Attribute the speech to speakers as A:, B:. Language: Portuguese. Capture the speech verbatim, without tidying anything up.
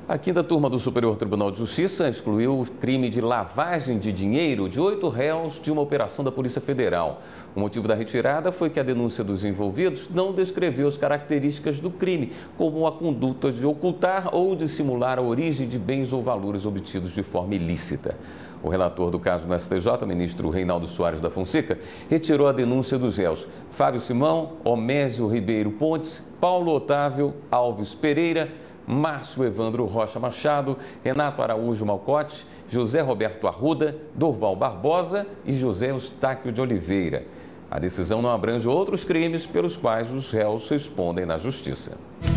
A: A quinta turma do Superior Tribunal de Justiça excluiu o crime de lavagem de dinheiro de oito réus de uma operação da Polícia Federal. O motivo da retirada foi que a denúncia dos envolvidos não descreveu as características do crime, como a conduta de ocultar ou dissimular a origem de bens ou valores obtidos de forma ilícita. O relator do caso no S T J, ministro Reinaldo Soares da Fonseca, retirou a denúncia dos réus Fábio Simão, Omésio Ribeiro Pontes, Paulo Otávio Alves Pereira, Márcio Evandro Rocha Machado, Renato Araújo Malcote, José Roberto Arruda, Dorval Barbosa e José Eustáquio de Oliveira. A decisão não abrange outros crimes pelos quais os réus respondem na Justiça.